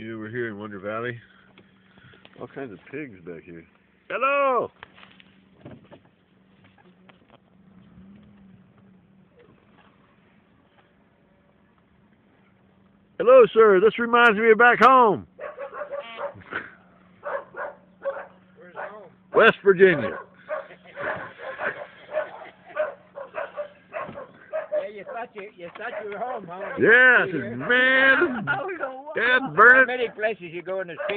You were here in Wonder Valley. All kinds of pigs back here. Hello! Hello, sir. This reminds me of back home. Where's home? West Virginia. You thought you were home, huh? Yeah, I said, man, Dad, burn it. How many places you go in the street?